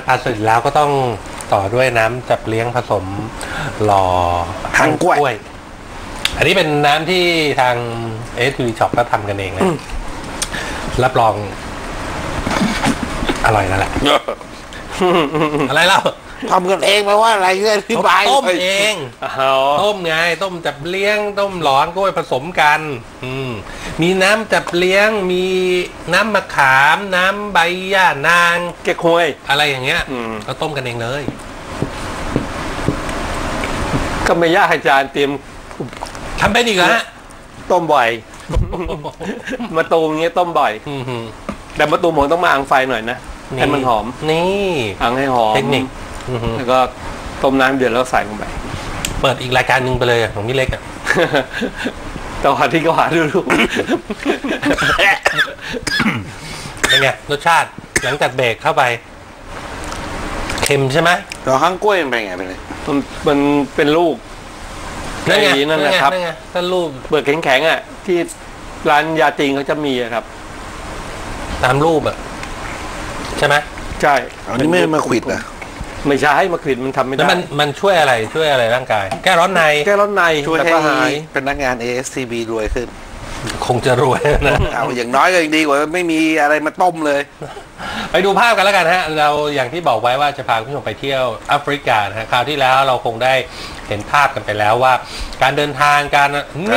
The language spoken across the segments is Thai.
เสร็จแล้วก็ต้องต่อด้วยน้ำจับเลี้ยงผสมหล่อทางกล้วยอันนี้เป็นน้ำที่ทางASTV Shop ก็ทำกันเองนะรับรองอร่อยนั่นแหละ อะไรเล่าทำกันเองไหมว่าอะไรเงี้ยที่บายต้มเองต้มไงต้มจับเลี้ยงต้มหลอนกล้วยผสมกันมีน้ำจับเลี้ยงมีน้ำมะขามน้ำใบย่านางแก้ควยอะไรอย่างเงี้ยก็ต้มกันเองเลยก็ไม่ยากอาจารย์เตรียมทำเป็นอีกแล้วต้มบ่อยมะตูมเงี้ยต้มบ่อยแต่มะตูมผมต้องมาอังไฟหน่อยนะให้มันหอมนี่อังให้หอมเทคนิคแล้วก็ต้มน้ำเดือดแล้วใส่ลงไปเปิดอีกรายการหนึ่งไปเลยของพี่เล็กอ่ะต่อหาที่ก็หาดูเป็นไงรสชาติหลังจากเบรกเข้าไปเค็มใช่ไหมต่อข้างกล้วยมันเป็นไงไปเลยมันเป็นลูกนั่นไงนั่นแหละครับถ้าลูกเปลือกแข็งๆอ่ะที่ร้านยาจีนเขาจะมีครับตามรูปอ่ะใช่ไหมใช่อันนี้ไม่มาขวิดอ่ะไม่ใช่ให้มาขวิดมันทำไม่ได้มันช่วยอะไรร่างกายแก้ร้อนในช่วยให้เป็นนักงาน ASTV รวยขึ้นคงจะรวยนะเอาอย่างน้อยก็ยังดีกว่าไม่มีอะไรมาต้มเลยไปดูภาพกันแล้วกันฮะเราอย่างที่บอกไว้ว่าจะพาคุณผู้ชมไปเที่ยวแอฟริกาฮะคราวที่แล้วเราคงได้เห็นภาพกันไปแล้วว่าการเดินทางการ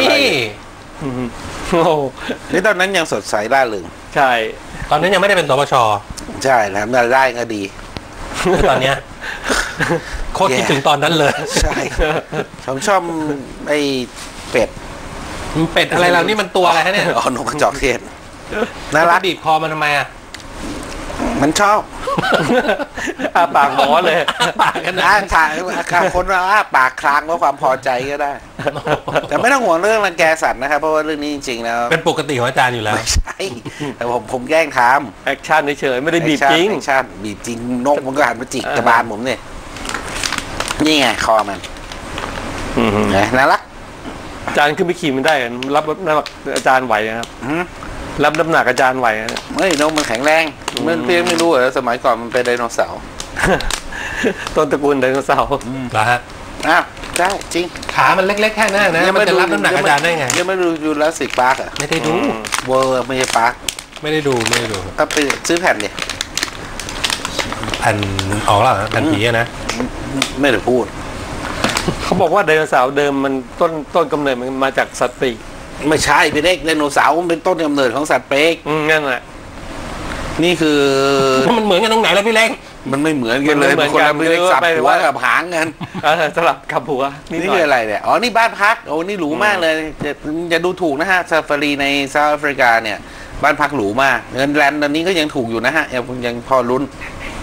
นี่ตอนนั้นยังสดใสร่าเริงใช่ตอนนั้นยังไม่ได้เป็นสปช. ใช่แล้วได้ก็ดีตอนเนี้ยโคตรคิดถึงตอนนั้นเลยใช่ผมชอบไอ้เป็ดอะไรเรานี่มันตัวอะไรฮะเนี่ยอ๋อนกกระจอกเทศน่ารักบีบคอมันทำไมอ่ะมันชอบปากหมอเลยปากกันอ้าทางคนเราปากคลางเพราะความพอใจก็ได้แต่ไม่ต้องห่วงเรื่องรังแกสัตว์นะครับเพราะว่าเรื่องนี้จริงๆแล้วเป็นปกติของอาจารย์อยู่แล้วไม่ใช่แต่ผมแกล้งทำแอคชั่นเฉยไม่ได้บีบจริงแอคชั่นบีบจริงนกมันก็หันมาจิกกระบาลผมเนี่ยนี่ไงคอมันน่ารักอาจารย์ขึ้นไปขี่มันได้รับน้ำหนักอาจารย์ไหวนะครับรับน้ำหนักอาจารย์ไหวไม่นกมันแข็งแรงมันเพียงไม่รู้เหรอสมัยก่อนมันเป็นไดโนเสาร์ต้นตระกูลไดโนเสาร์นะฮะใช่จริงขามันเล็กๆแค่นั้นนะมันจะรับน้ำหนักอาจารย์ได้ไงยังไม่ดูยูราสสิกพาร์คอ่ะไม่ได้ดูเวอร์ไม่ใช่พาร์คไม่ได้ดูก็ไปซื้อแผ่นดิแผ่นออกแล้วแผ่นผีนะไม่ได้พูดเขาบอกว่าไดโนเสาร์เดิมมันต้นกำเนิดมันมาจากสัตว์ปีกไม่ใช่พี่เล็กไดโนเสาร์มันเป็นต้นกำเนิดของสัตว์ปีกนั่นแหละนี่คือมันเหมือนกันตรงไหนแล้วพี่เล็กมันไม่เหมือนกันเลยคนละพี่เล็กสับหัวกับหางกันสลับกับหัวนี่คืออะไรเนี่ยอ๋อนี่บ้านพักโอ้นี่หรูมากเลยจะดูถูกนะฮะซาฟารีในเซาท์แอฟริกาเนี่ยบ้านพักหรูมากเงินแลนด์ตอนนี้ก็ยังถูกอยู่นะฮะยังพอลุ้น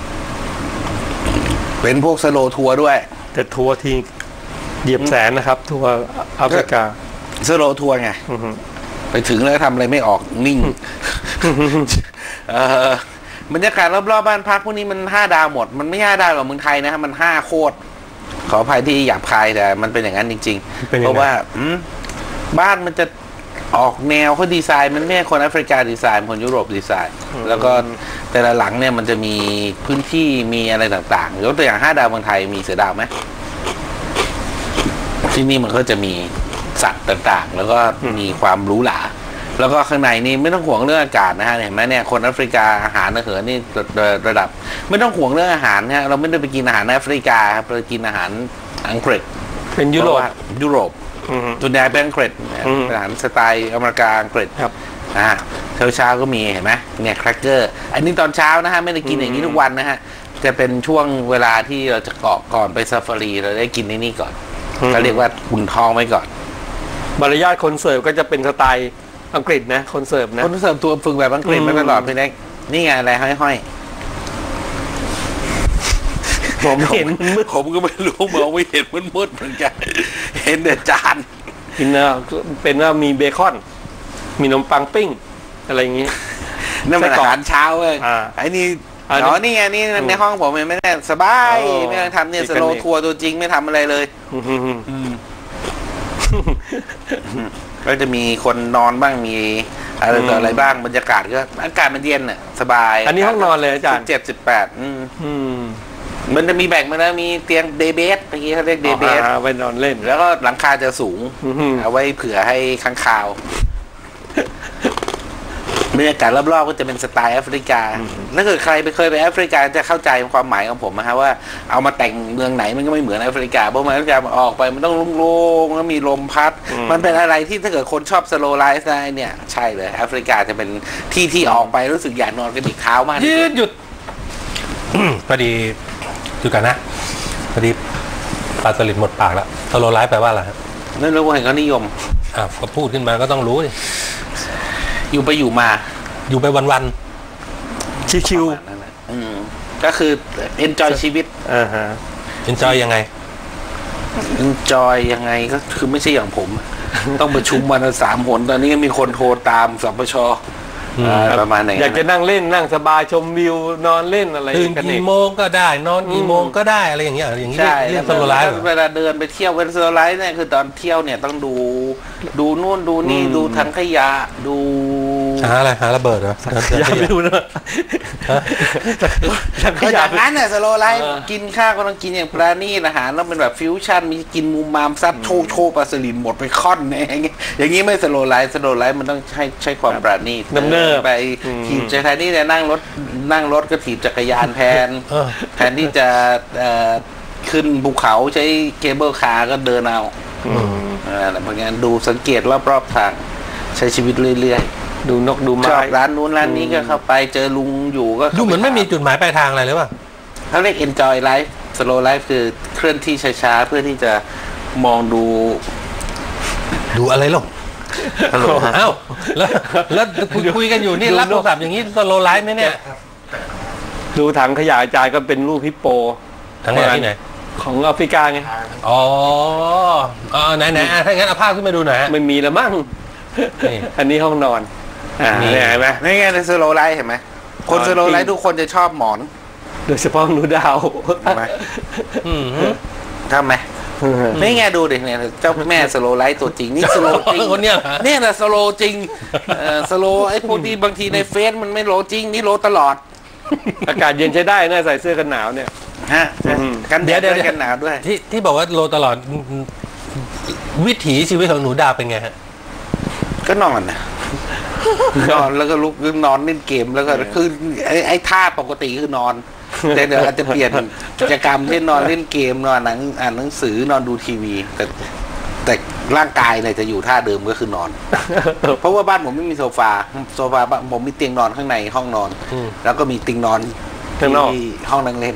เป็นพวกสโลทัวร์ด้วยแต่ทัวร์ทีเหยียบแสนนะครับทัวร์แอฟริกาสโลทัวร์ไงไปถึงแล้วทำอะไรไม่ออกนิ่งบรรยากาศรอบๆบ้านพักพวกนี้มัน5 ดาวหมดมันไม่5 ดาวหรอกเมืองไทยนะฮะมัน5 โคตรขออภัยที่หยาบคายแต่มันเป็นอย่างนั้นจริงๆเพราะว่าบ้านมันจะออกแนวเขาดีไซน์มันไม่ใช่คนแอฟริกาดีไซน์คนยุโรปดีไซน์แล้วก็แต่ละหลังเนี่ยมันจะมีพื้นที่มีอะไรต่างๆยกตัวอย่าง5 ดาวเมืองไทยมีเสือดาวไหมที่นี่มันก็จะมีสัตว์ต่างๆแล้วก็มีความหรูหราแล้วก็ข้างในนี่ไม่ต้องห่วงเรื่องอากาศนะฮะเห็นไหมเนี่ยคนแอฟริกาอาหารอาหารนี่ระดับไม่ต้องห่วงเรื่องอาหารฮะเราไม่ได้ไปกินอาหารแอฟริกาครับเรากินอาหารอังกฤษเป็นยุโรปส่วนใหญ่เป็นอังกฤษอาหารสไตล์อเมริกาอังกฤษครับเช้าก็มีเห็นไหมเนี่ยแครกเกอร์อันนี้ตอนเช้านะฮะไม่ได้กินอย่างนี้ทุกวันนะฮะจะเป็นช่วงเวลาที่เราจะเกาะก่อนไปซาฟารีเราได้กินในนี่ก่อนก็เรียกว่าอุ่นท้องไว้ก่อนมารยาทคนเสิร์ฟก็จะเป็นสไตล์อังกฤษนะคนเสิร์ฟนะคนเสิร์ฟตัวฝึกแบบอังกฤษมาตลอดพี่เล็กนี่ไงอะไรห้อยผมเห็นผมก็ไม่รู้มองไม่เห็นมืดเหมือนกันเห็นแต่จานกินเป็นว่ามีเบคอนมีขนมปังปิ้งอะไรอย่างงี้นั่นเป็นอาหารเช้าเลยไอ้นี่อ๋อนี่ไงนี่ในห้องผมไม่ได้สบายไม่ต้องทำเนี่ยสโลทัวร์ตัวจริงไม่ทำอะไรเลยก็จะมีคนนอนบ้างมีอะไรต่ออะไรบ้างบรรยากาศก็อากาศมันเย็นอ่ะสบายอันนี้ห้องนอนเลยอาจารย์ 17-18มันจะมีแบ่งมาแล้วมีเตียงเดย์เบสเมื่อกี้เขาเรียกเดย์เบสไว้นอนเล่นแล้วก็หลังคาจะสูงเอาไว้เผื่อให้ค้างคาวบรรยากาศรอบๆก็จะเป็นสไตล์แอฟริกาถ้าเกิดใครเคยไปแอฟริกาจะเข้าใจความหมายของผมนะฮะว่าเอามาแต่งเมืองไหนมันก็ไม่เหมือนแอฟริกาเพราะมันแอฟริกาออกไปมันต้องโล่งๆแล้วมีลมพัดมันเป็นอะไรที่ถ้าเกิดคนชอบสโลว์ไลฟ์ได้เนี่ยใช่เลยแอฟริกาจะเป็นที่ออกไปรู้สึกอยากนอนกระดิกเท้ามากยืดหยุดพอดีหยุดกันนะพอดีปลาสลิดหมดปากแล้วสโลว์ไลฟ์แปลว่าอะไรครับนั่นรู้ว่าเห็นเขานิยมก็พูดขึ้นมาก็ต้องรู้ดิอยู่ไปอยู่มาอยู่ไปวันๆชิวๆก็คือ enjoy ชีวิต enjoy ยังไง enjoy ยังไงก็คือไม่ใช่อย่างผม ต้องประชุมวันละ3 หนตอนนี้ก็มีคนโทรตามสปช.ประมาณไหนอยากจะนั่งเล่นนั่งสบายชมวิวนอนเล่นอะไรตื่นกี่โมงก็ได้นอนกี่โมงก็ได้อะไรอย่างเงี้ยอย่างนี้เรื่องสโลว์ไลฟ์เวลาเดินไปเที่ยวเวลาสโลว์ไลฟ์เนี่ยคือตอนเที่ยวเนี่ยต้องดูนู่นดูนี่ดูถังขยะดูหาอะไรหาระเบิดเหรออย่าไปดูนะอย่างนั้นเนี่ยสโลว์ไลฟ์กินข้าวก็ต้องกินอย่างปราณีตอาหารแล้วเป็นแบบฟิวชั่นมีกินมุมมามซัดโชว์ปลาสลิดหมดไปค่อนอย่างนี้ไม่สโลว์ไลฟ์มันต้องใช้ความปราณีตไปถีบจักรยานนี่เนี่ยนั่งรถก็ถีบจักรยานแทนที่จะขึ้นภูเขาใช้เคเบิลคาร์ก็เดินเอาเพราะงั้นดูสังเกตรอบๆทางใช้ชีวิตเรื่อยๆดูนกดูไม้ชอบร้านนู้นร้านนี้ก็เข้าไปเจอลุงอยู่ก็ดูเหมือนไม่มีจุดหมายปลายทางอะไรเลยว่ะเขาเรียก enjoy life slow life คือเคลื่อนที่ช้าๆเพื่อที่จะมองดูอะไรหรอเอ้าแล้วคุยกันอยู่นี่รับโทรศัพท์อย่างนี้สโลว์ไลฟ์ไหมเนี่ยดูถังขยะอาจารย์ก็เป็นรูปฮิปโปถังขยะที่ไหนของแอฟริกาไงไหนถ้างั้นเอาภาพขึ้นมาดูหน่อยไม่มีแล้วมั้งอันนี้ห้องนอนนี่เห็นไหมนี่ไงในสโลว์ไลฟ์เห็นไหมคนสโลว์ไลฟ์ทุกคนจะชอบหมอนโดยเฉพาะหนูดาวทำไหมไม่ไงดูดิเนี่ยเจ้าแม่สโลไลท์ตัวจริงนี่สโลจริงคนเนี้ยเนี่ยนะสโลจริงสโลไอ้พวกที่บางทีในเฟซมันไม่โลจริงนี่โลตลอดอากาศเย็นใช้ได้น่าใส่เสื้อกันหนาวเนี่ยกันแดดกันหนาวด้วยที่บอกว่าโลตลอดวิถีชีวิตของหนูดาวเป็นไงฮะก็นอนแล้วก็ลุกนอนเล่นเกมแล้วก็คือไอ้ท่าปกติคือนอนแต่เดี๋ยวอาจจะเปลี่ยนกิจกรรมเช่นนอนเล่นเกมนอนอ่านหนังสือนอนดูทีวีแต่ร่างกายเนี่ยจะอยู่ท่าเดิมก็คือนอนเพราะว่าบ้านผมไม่มีโซฟาผมมีเตียงนอนข้างในห้องนอนแล้วก็มีเตียงนอนที่ห้องนั่งเล่น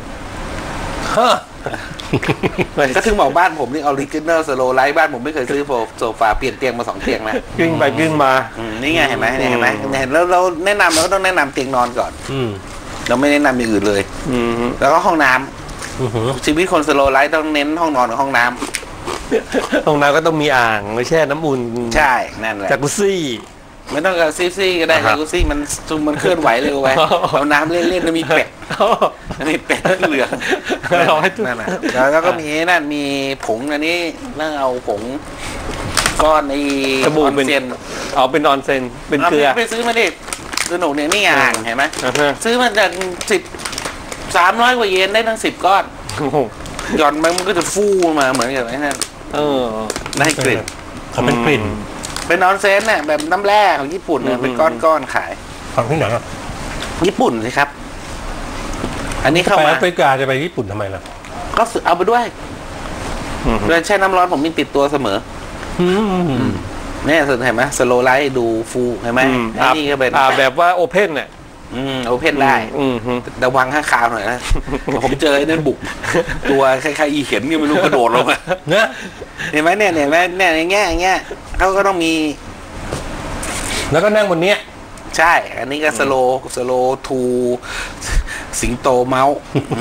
ก็ถึงบอกบ้านผมนี่ออริจินอลสโลไลท์บ้านผมไม่เคยซื้อโซฟาเปลี่ยนเตียงมา2 เตียงแล้วกิ้งไปกิ้งมานี่ไงเห็นไหมเห็นแล้วเราแนะนำเราก็ต้องแนะนำเตียงนอนก่อนเราไม่แนะนำอย่างอื่นเลยแล้วก็ห้องน้ำชีวิตคนสโลไลท์ต้องเน้นห้องนอนกับห้องน้ำก็ต้องมีอ่างไม่แช่น้ำอุ่นใช่นั่นแหละจากุซี่ไม่ต้องกับซี่ก็ได้จากุซี่มันเคลื่อนไหวเร็วไปเอาน้ำเล่นๆมีเป็ดเหลืองนั่นแหละแล้วก็มีนั่นมีผงอันนี้นั่งเอาผงก้อนในออนเซนเป็นออนเซนเป็นเกลือไปซื้อมาดิคือหนูเนี่ยนี่อ่างเห็นไหมซื้อมาจาก300 กว่าเยนได้ทั้ง10 ก้อนหย่อนไปมันก็จะฟูมาเหมือนกับไอ้นั่นได้กลิ่นเป็นกลิ่นเป็นออนเซนเนี่ยแบบน้ำแร่ของญี่ปุ่นเนี่ยเป็นก้อนขายของที่ไหนญี่ปุ่นสิครับอันนี้เข้ามาแอฟริกาจะไปญี่ปุ่นทำไมล่ะก็เอาไปด้วยเวลาแช่น้ำร้อนผมมีติดตัวเสมอเนี่ยเห็นไหมสโลไลท์ดูฟูเห็นไหมนี่ก็เป็นแบบว่าโอเพ่นเนี่ยโอเพ่นได้ระวังข้างคาวหน่อยนะผมเจอไอ้นั่นบุกตัวคล้ายๆอีเข็มนี่ไม่รู้กระโดดลงมาเห็นไหมเนี่ยอย่างเงี้ยเขาก็ต้องมีแล้วก็นั่งบนเนี้ยใช่อันนี้ก็สโลทูสิงโตเมาส์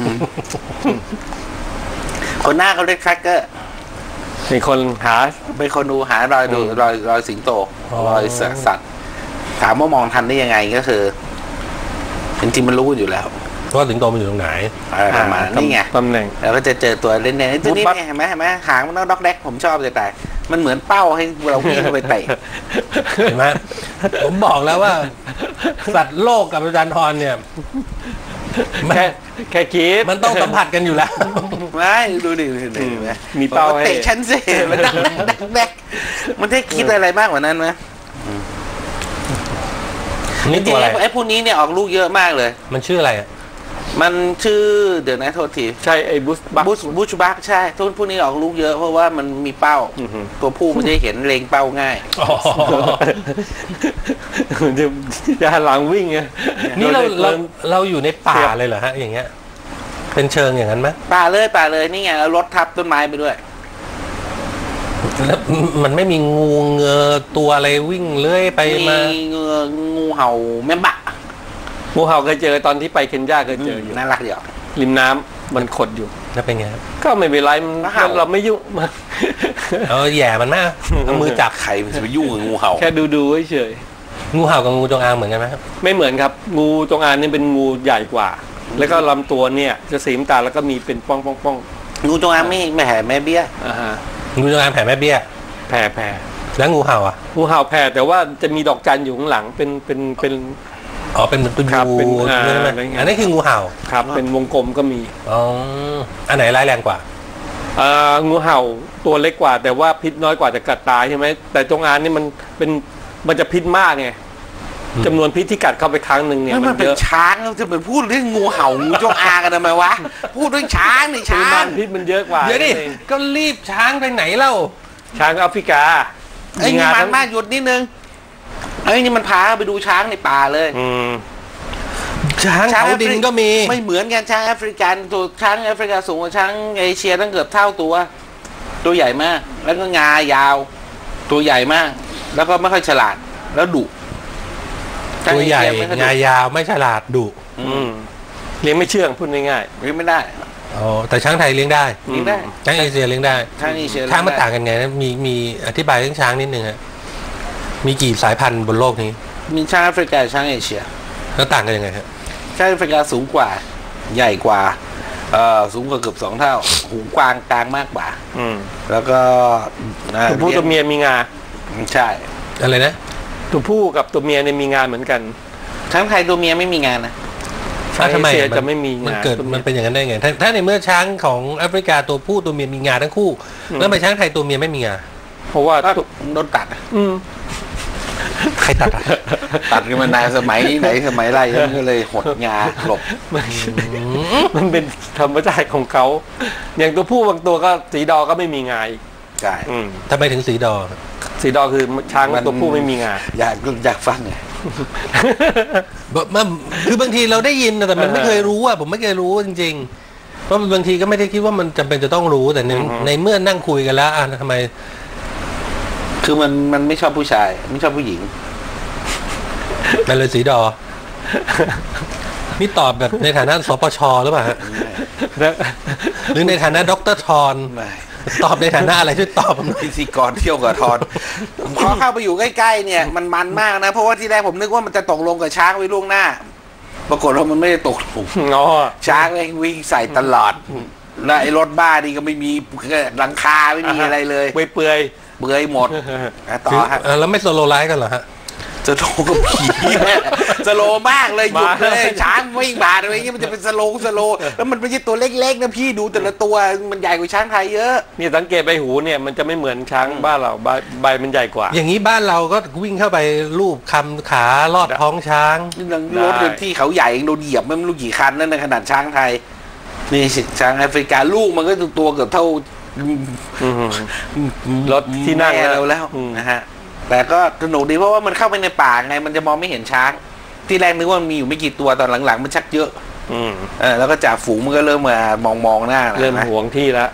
คนหน้าเขาเรียกแครกเกอร์เป็นคนดูหารอยสิงโตรอยสัตว์ถามว่ามองทันได้ยังไงก็คือจริงๆมันรู้อยู่แล้วว่าสิงโตมันอยู่ตรงไหนประมาณนี่ไงตำแหน่งแล้วก็จะเจอตัวเล่นๆตัวนี้เห็นไหมหางมันต้องด็อกแดกผมชอบแต่มันเหมือนเป้าให้เราวิ่งเข้าไปเตะเห็นไหมผมบอกแล้วว่า สัตว์โลกกับอาจารย์ทรเนี่ยมันแค่คิดมันต้องสัมผัสกันอยู่แล้วไม่ดูดิมีเป้าให้เตะชั้นเซ่มันดักแบกมันได้คิดอะไรมากกว่านั้นไหมนี่จริตัวงอะไรๆไอ้พวกนี้เนี่ยออกลูกเยอะมากเลยมันชื่ออะไรอ่ะมันชื่อเดี๋ยวนะโทษทีใช่ไอ้บูสบักใช่ทุกพวกนี้ออกลูกเยอะเพราะว่ามันมีเป้า ตัวผู้มันจะเห็นเลงเป้าง่ายจะหันหลังวิ่งไงนี่เราอยู่ในป่าเลยเหรอฮะอย่างเงี้ย เป็นเชิงอย่างนั้นไหมป่าเลยนี่ไงแล้วรถทับต้นไม้ไปด้วยแล้วมันไม่มีงูเงอตัวอะไรวิ่งเลื้อยไปมางูเห่าแม่บะงูเห่าเคยเจอตอนที่ไปเคนยาเคยเจออยู่น่ารักเดียวริมน้ำมันขดอยู่แล้วเป็นไงครับก็ไม่เป็นไรเราไม่ยุ่งแย่มันมากเอามือจับใครมันจะไปยุ่งกับงูเห่าแค่ดูเฉยงูเห่ากับงูจงอางเหมือนกันไหมครับไม่เหมือนครับ งูจงอางนี่เป็นงูใหญ่กว่า แล้วก็ลำตัวเนี่ยจะสีน้ำตาลแล้วก็มีเป็นป้องงูจงอางไม่แห่แม่เบี้ยฮะงูจงอางแผ่แม่เบี้ยแผ่แล้วงูเห่าอ่ะงูเห่าแผ่แต่ว่าจะมีดอกจันอยู่ข้างหลังเป็นอ๋อเป็นเหมือนตัวครับเป็นใช่ไหม อันนี้คืองูเห่าครับเป็นวงกลมก็มีอ๋ออันไหนร้ายแรงกว่างูเห่าตัวเล็กกว่า แต่ว่าพิษน้อยกว่าจะกัดตายใช่ไหมแต่จงอางนี่มันจะพิษมากไงจำนวนพิษที่กัดเข้าไปครั้งหนึ่งเนี่ยมันเป็นเยอะช้างจะไปพูดเรื่องงูเห่างูจงอางกันทำไมวะพูดเรื่องช้างนี่ปริช้ามาณงพิษมันเยอะกว่าเดี๋ยวดิก็รีบช้างไปไหนเล่าช้างแอฟริกาไอ้นี่มันมากหยุดนิดนึงไอ้นี่มันพาไปดูช้างในป่าเลยช้างเขาดินก็มีไม่เหมือนกันช้างแอฟริกันตัวช้างแอฟริกาสูงกว่าช้างเอเชียตั้งเกือบเท่าตัวใหญ่มาก แล้วก็งายาว ตัวใหญ่มาก แล้วก็ไม่ค่อยฉลาดแล้วดุตัวใหญ่ช้างเอเชียไม่ค่อยดุงายาวไม่ฉลาดดุเลี้ยงไม่เชื่องพูดง่ายเลี้ยงไม่ได้อ๋อแต่ช้างไทยเลี้ยงได้เลี้ยงได้ช้างเอเชียเลี้ยงได้ช้างเอเชียช้างมันต่างกันไงนะมีอธิบายเรื่องช้างนิดนึงฮะมีกี่สายพันธุ์บนโลกนี้มีช้างแอฟริกาช้างเอเชียแล้วต่างกันยังไงฮะช้างแอฟริกาสูงกว่าใหญ่กว่าสูงกว่าเกือบ2 เท่าหูกวางกลางมากกว่าๆแล้วก็ตัวผู้ตัวเมียมีงาใช่อะไรนะตัวผู้กับตัวเมียเนี่ยมีงาเหมือนกันช้างไทยตัวเมียไม่มีงานนะช้างทำไมเอเชียจะไม่มีมันงาเกิดตัวมันยเป็นอย่างนั้นได้ไงถ้าในเมื่อช้างของแอฟริกาตัวผู้ตัวเมียมีงาทั้งคู่แล้วทำไมช้างไทยตัวเมียไม่มีงาเพราะว่าก็โดนตัดใครตัดอ่ะตัดกันมานานสมัยไหนสมัยไรมันก็เลยหดงาหลบมันเป็นธรรมชาติของเขาอย่างตัวผู้บางตัวก็สีดอก็ไม่มีงาอีกใช่ทำไมถึงสีดอสีดอคือช้างตัวผู้ไม่มีงาอยากฟังไงคือบางทีเราได้ยินนะแต่มันไม่เคยรู้อ่ะผมไม่เคยรู้จริงๆเพราะบางทีก็ไม่ได้คิดว่ามันจำเป็นจะต้องรู้แต่ในเมื่อนั่งคุยกันแล้วทำไมคือมันไม่ชอบผู้ชายไม่ชอบผู้หญิงมันเลยสีดอ นี่ตอบแบบในฐานะสปชหรือเปล่าฮะหรือในฐานะดรทรไม่ตอบในฐานะอะไรช่วยตอบผมหน่อยพิธีกรเที่ยวกับทอนพอเข้าไปอยู่ใกล้ๆเนี่ยมันมากนะเพราะว่าที่แรกผมนึกว่ามันจะตกลงกับช้างไว้ล่วงหน้า ปรากฏว่ามันไม่ได้ตกลงอ๋อช้างเองวิ่งใส่ตลอดแล้วไอ้รถบ้านี่ก็ไม่มีหลังคาไม่มีอะไรเลยเปื่อยเบื่อหมดต่อฮะแล้วไม่โซโลไลฟ์กันเหรอฮะจะโลกับผีสโลมากเลยหยุดเลยช้างวิ่งบาดอะไรเงี้ยมันจะเป็นสโลแล้วมันไม่ใช่ตัวเล็กๆนะพี่ดูแต่ละตัวมันใหญ่กว่าช้างไทยเยอะนี่สังเกตใบหูเนี่ยมันจะไม่เหมือนช้างบ้านเราใบมันใหญ่กว่าอย่างนี้บ้านเราก็วิ่งเข้าไปลูบคำขาลอดท้องช้างรถที่เขาใหญ่โดนเหยียบไม่รู้กี่คันนั่นในขนาดช้างไทยนี่ช้างแอฟริกาลูกมันก็ตัวเกือบเท่ารถที่นั่งเราแล้วนะฮะแต่ก็สนุกดีเพราะว่ามันเข้าไปในป่าไงมันจะมองไม่เห็นช้างที่แรกนึกว่ามันมีอยู่ไม่กี่ตัวตอนหลังๆมันชักเยอะแล้วก็จ่าฝูงมันก็เริ่มมามองหน้าเริ่มห่วงที่แล้ว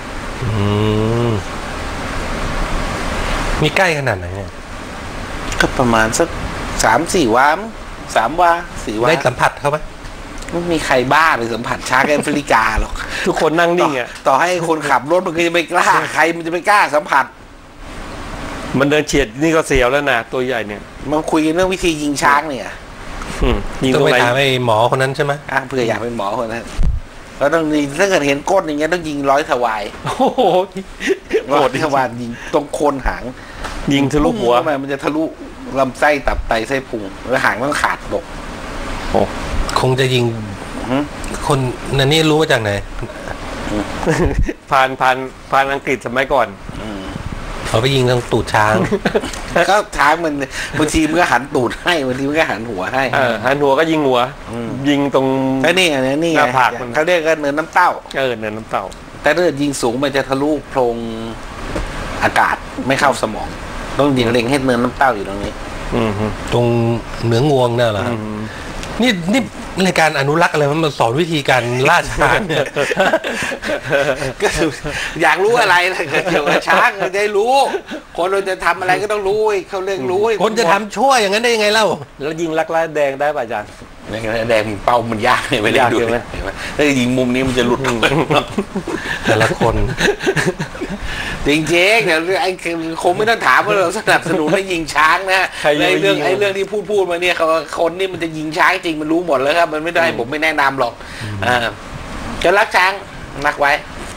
มีใกล้ขนาดไหนเนี่ยก็ประมาณสัก3-4 วา3 วา 4 วาได้สัมผัสเขาไหมไม่มีใครบ้าไปสัมผัสช้างแอฟริกาหรอกทุกคนนั่งนิ่งอ่ะต่อให้คนขับรถมันก็จะไม่กล้าใครมันจะไม่กล้าสัมผัสมันเดินเฉียดนี่ก็เสียวแล้วนะตัวใหญ่เนี่ยมาคุยกันเรื่องวิธียิงช้างเนี่ยยิงต้ตอรง งไปไหนถามไอ้หมอคนนั้นใช่ไหมเพื่ออยากเป็นหมอคนนั้นก็ต้องยิงถ้าเกิดเห็นก้นอย่างเงี้ยต้องยิง100 ถวายโอ้โหโหดถวายยิงตรงโคนหางยิงทะลุหัวเข้ามามันจะทะลุลำไส้ตับไตไส้พุงแล้วหางต้องขาดตกโอ้คงจะยิงคนนั่นนี่รู้มาจากไหนผ่านอังกฤษสมัยก่อนเขาไปยิงทางตูดช้างก็ช้างมันบางทีมันก็หันตูดให้บางทีมันก็หันหัวให้หันหัวก็ยิงหัว ยิงตรงแล้วนี่ไงนี่หน้าผากมันเขาเรียกกันเนินน้ำเต้าเนินน้ำเต่าแต่ถ้ายิงสูงมันจะทะลุโพรงอากาศไม่เข้าสมอง ต้องยิงเล็งให้เนินน้ำเต้าอยู่ตรงนี้ตรงเหนืองวงน่ะเหรอนี่ในการอนุรักษ์อะไรมันมาสอนวิธีการล่าช้างเนี่ยก็คืออยากรู้อะไรเกี่ยวกับช้างจะได้รู้ คนเราจะทำอะไรก็ต้องรู้เขาเรื่องรู้คนจะทำชั่วอย่างนั้นได้ยังไงเล่าแล้วยิงลักไล่แดงได้ป่ะอาจารย์แดงเป้ามันยากเนี่ยไม่ได้ดูเลยถ้ายิงมุมนี้มันจะหลุดแต่ละคนจริงๆเดี๋ยวไอ้คงไม่ต้องถามว่าเราสนับสนุนให้ยิงช้างนะไอ้เรื่องที่พูดมาเนี่ยคนนี่มันจะยิงช้างจริงมันรู้หมดแล้วครับมันไม่ได้ผมไม่แนะนำหรอกจะรักช้างรักไว้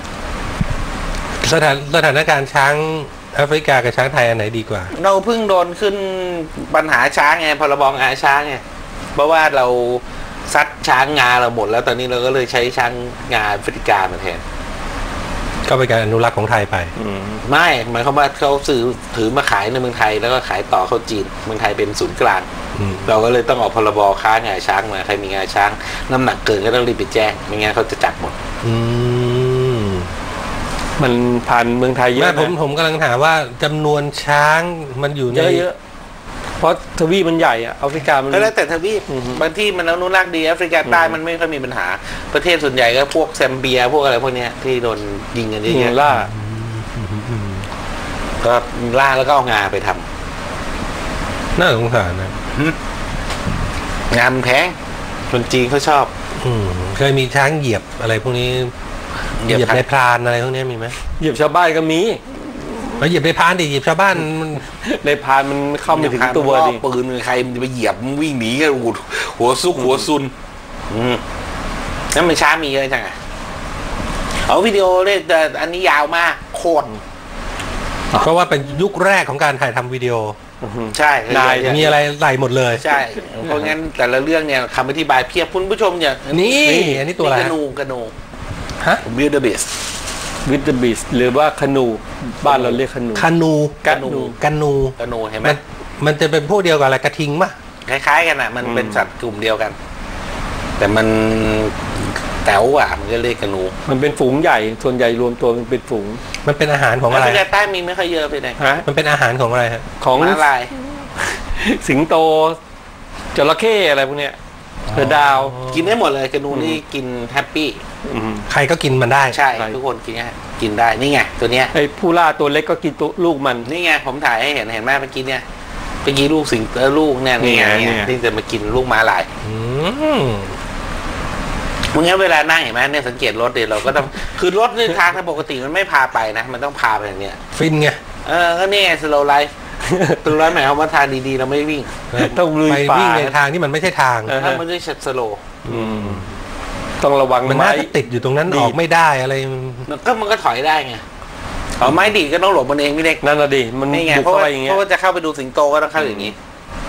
สถานการณ์ช้างแอฟริกากับช้างไทยอันไหนดีกว่าเราเพิ่งโดนขึ้นปัญหาช้างไงพรบงาช้างไงเพราะว่าเราซัดช้างงาเราหมดแล้วตอนนี้เราก็เลยใช้ช้างงาแอฟริกามาแทนก็เป็นการอนุรักษ์ของไทยไปไม่หมายความว่าเขาถือมาขายในเมืองไทยแล้วก็ขายต่อเข้าจีนเมืองไทยเป็นศูนย์กลางเราก็เลยต้องออกพรบค้างาช้างมาใครมีงาช้างน้ำหนักเกินก็ต้องรีบไปแจ้งไม่งั้นเขาจะจับหมดมันผ่านเมืองไทยเยอะนะผมกำลังถามว่าจำนวนช้างมันอยู่ในเยอะเพราะทวีปมันใหญ่อะแอฟริกามันแล้วแต่ทวีปบางที่มันอนุรักษ์ดีแอฟริกาใต้มันไม่ค่อยมีปัญหาประเทศส่วนใหญ่ก็พวกแซมเบียพวกอะไรพวกเนี้ยที่โดนยิงกันเยอะๆล่าก็ล่าแล้วก็เอางาไปทำน่าสงสารนะงานแพงคนจีนเขาชอบเคยมีช้างเหยียบอะไรพวกนี้เหยียบในพรานอะไรพวกนี้มีไหมเหยียบชาวบ้านก็มีมาเหยียบในพรานดิเหยียบชาวบ้านในพรานมันเข้าไม่ถึงตัวดิปืนใครมันจะไปเหยียบวิ่งหนีกันหัวซุกหัวซุนนั่นมันช้ามีเยอะจังอ่ะเอาวิดีโอเลยแต่อันนี้ยาวมากโคตรเพราะว่าเป็นยุคแรกของการถ่ายทำวิดีโอใช่มีอะไรไหลหมดเลยใช่เพราะงั้นแต่ละเรื่องเนี่ยคำอธิบายเพียบคุณผู้ชมเนี่ยนี่อันนี้ตัวอะไรกระนูฮะ Build the Beast with the beast หรือว่าคนูบ้านเราเรียกคนูเห็นไหมมันจะเป็นพวกเดียวกับอะไรกระทิงป่ะคล้ายๆกันอ่ะมันเป็นสัตว์กลุ่มเดียวกันแต่มันแต๋วอ่ะมันก็เรียกกนูมันเป็นฝูงใหญ่ส่วนใหญ่รวมตัวมันเป็นฝูงมันเป็นอาหารของอะไรประเทศใต้มีไม่ค่อยเยอะไปไหนมันเป็นอาหารของอะไรฮะของอะไรสิงโตจระเข้อะไรพวกเนี้ยเสือดาวกินได้หมดเลยกระนูนี่กินแฮปปี้ใครก็กินมันได้ใช่ทุกคนกินได้นี่ไงตัวเนี้ยไอ้ผู้ล่าตัวเล็กก็กินตัวลูกมันนี่ไงผมถ่ายให้เห็นแม่เมื่อกี้เนี่ยเมื่อกี้ลูกสิงลูกเนี่ยนี่ไงที่จะมากินลูกม้าลายมึงงั้นเวลานั่งเห็นไหมเนี่ยสังเกตรถเดี๋ยวเราก็ต้องคือรถในทางปกติมันไม่พาไปนะมันต้องพาไปอย่างเนี้ยฟินไงก็นี่สโลว์ไลฟ์ตัวร้อยหมายความว่าทางดีๆเราไม่วิ่งต้องลุยไปวิ่งในทางที่มันไม่ใช่ทางถ้ามันไม่ใช่สโลว์ต้องระวังมันน่าจะติดอยู่ตรงนั้นออกไม่ได้อะไรมันก็ถอยได้ไงไม้ดีก็ต้องหลบมันเองพี่เล็กนั่นแหละดิมันนี่ไงเพราะว่าจะเข้าไปดูสิงโตก็ต้องเข้าอย่างนี้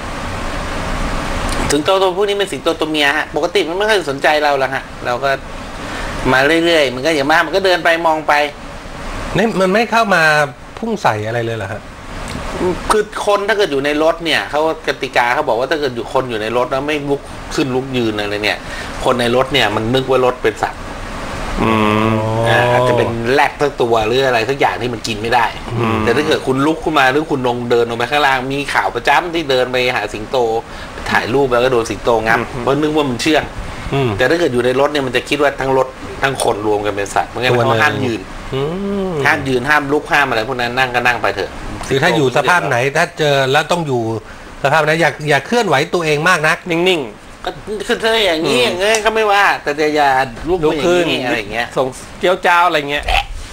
สิงโตตัวพวกนี้เป็นสิงโตตัวเมียฮะปกติมันไม่ค่อยสนใจเราหรอกฮะเราก็มาเรื่อยๆมันก็อย่างมากมันก็เดินไปมองไปนี่มันไม่เข้ามาพุ่งใส่อะไรเลยเหรอฮะคือคนถ้าเกิดอยู่ในรถเนี่ยเขากติกาเขาบอกว่าถ้าเกิดอยู่คนอยู่ในรถแล้วไม่ลุกขึ้นลุกยืนอะไรเนี่ยคนในรถเนี่ยมันนึกว่ารถเป็นสัตว์อาจจะเป็นแรดทั้งตัวหรืออะไรสักอย่างที่มันกินไม่ได้แต่ถ้าเกิดคุณลุกขึ้นมาหรือคุณลงเดินลงไปข้างล่างมีข่าวประจำที่เดินไปหาสิงโตถ่ายรูปแล้วก็โดนสิงโตงับเพราะนึกว่ามันเชื่องแต่ถ้าเกิดอยู่ในรถเนี่ยมันจะคิดว่าทั้งรถทั้งคนรวมกันเป็นสัตว์เพราะงั้นเขาห้ามยืนห้ามลุกห้ามอะไรพวกนั้นนั่งก็นั่งไปเถอะคือถ้าอยู่สภาพไหนถ้าเจอแล้วต้องอยู่สภาพนั้นอย่าเคลื่อนไหวตัวเองมากนักนิ่งๆก็คือถ้าอย่างนี้อย่างเงี้ยก็ไม่ว่าแต่อย่าลุกขึ้นอะไรอย่างเงี้ยส่งเกี้ยวจ้าวอะไรเงี้ย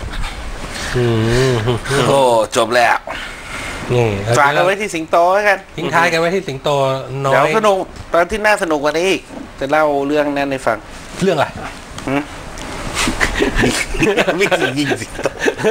โอ้จบแล้วนี่ฝากกันไว้ที่สิงโตกันทิ้งท้ายกันไว้ที่สิงโตน้อยเดี๋ยวสนุกตอนที่น่าสนุกกว่านี้อีกจะเล่าเรื่องนั้นให้ฟังเรื่องอะไรวิ่งยิงสิงโต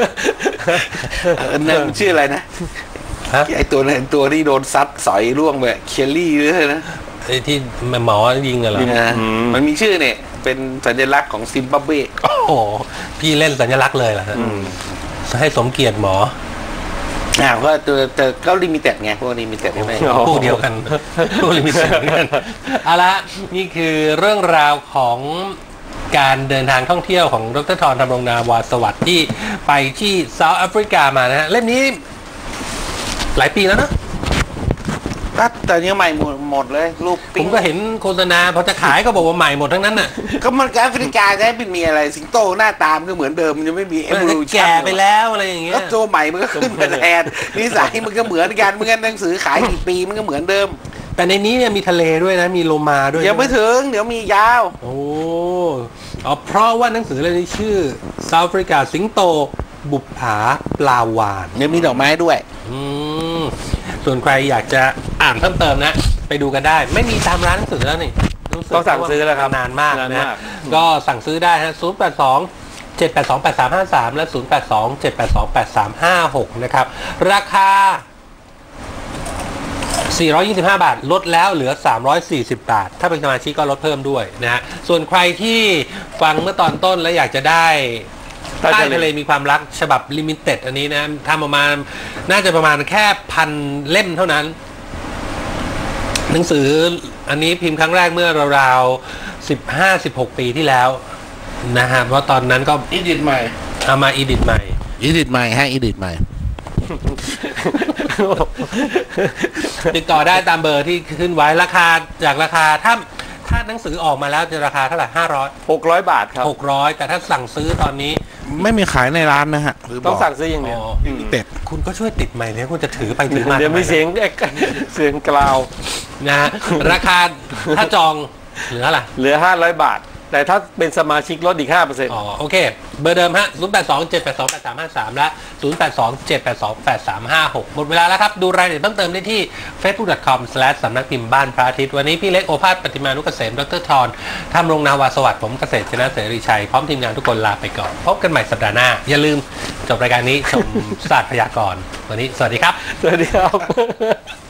นั่นชื่ออะไรนะไอตัวนั้นตัวที่โดนซัดสอยร่วงไปเคลลี่หรืออะไรนะไอ้ที่หมอยิงกันเหรอมันมีชื่อเนี่ยเป็นสัญลักษณ์ของซิมบับเวโอ้โหพี่เล่นสัญลักษณ์เลยเหรอฮะให้สมเกียรติหมอก็ตัวแต่ก็ลิมิเต็ดไงพวกลิมิเต็ดใช่ไหมพวกเดียวกันพวกลิมิเต็ดกันเอาละนี่คือเรื่องราวของการเดินทางท่องเที่ยวของดร.ธร ธำรงนาวาสวัสดิ์ที่ไปที่เซาท์แอฟริกามานะฮะเล่มนี้หลายปีแล้วนะแต่ยังใหม่หมดเลยรูปผมก็เห็นโฆษณาพอจะขายก็บอกว่าใหม่หมดทั้งนั้นน่ะก็มันแอฟริกาจะให้เป็นมีอะไรสิงโตหน้าตามก็เหมือนเดิมมันยังไม่มีแก่ไปแล้วอะไรอย่างเงี้ยก็ตัวใหม่มันก็ขึ้นมาแทนนิสัยมันก็เหมือนกันเหมือนกันหนังสือขายกี่ปีมันก็เหมือนเดิมแต่ในนี้เนี่ยมีทะเลด้วยนะมีโลมาด้วยยังไม่ถึงเดี๋ยวมียาวโอ้เพราะว่าหนังสือเล่มนี้ชื่อ South Africa สิงโตบุปผาปลาวาฬยังมีดอกไม้ด้วยส่วนใครอยากจะอ่านเพิ่มเติมนะไปดูกันได้ไม่มีตามร้านหนังสือแล้วนี่ต้องสั่งซื้อแล้วครับนานมากนะก็สั่งซื้อได้ฮะ082-782-8353และ082-782-8356นะครับราคา425 บาทลดแล้วเหลือ340 บาทถ้าเป็นสมาชิกก็ลดเพิ่มด้วยนะฮะส่วนใครที่ฟังเมื่อตอนต้นแล้วอยากจะได้ใต้ทะเลมีความรักฉบับลิมิเต็ดอันนี้นะทำออกมาน่าจะประมาณแค่1,000 เล่มเท่านั้นหนังสืออันนี้พิมพ์ครั้งแรกเมื่อราวๆ15-16 ปีที่แล้วนะฮะเพราะตอนนั้นก็อีดิทใหม่เอามาอีดิทใหม่ให้อีดิทใหม่ติดต่อได้ตามเบอร์ที่ขึ้นไว้ราคาจากราคาถ้าหนังสือออกมาแล้วจะราคาเท่าไหร่ 600 บาทครับ 600แต่ถ้าสั่งซื้อตอนนี้ไม่มีขายในร้านนะฮะต้องสั่งซื้ออย่างเดียวเป็ดคุณก็ช่วยติดใหม่เลยคุณจะถือไปถือมาเดี๋ยวมีเสียงกล่าวนะฮะราคาถ้าจองเหลืออะไรเหลือ500 บาทแต่ถ้าเป็นสมาชิกลดอีก 5% โอเคเบอร์เดิมฮะ082-782-8353และ082-782-8356หมดเวลาแล้วครับดูรายละเอียดเพิ่มเติมได้ที่ facebook.com/ สำนักพิมพ์บ้านพระอาทิตย์วันนี้พี่เล็กโอภาสปฏิมานุกเกษมดร.ธร ธำรงนาวาสวัสดิ์ผมเกษตรชนะเสรีชัยพร้อมทีมงานทุกคนลาไปก่อนพบกันใหม่สัปดาห์หน้าอย่าลืมจบรายการนี้ชมศาสตร์พยากรณ์วันนี้สวัสดีครับสวัสดีครับ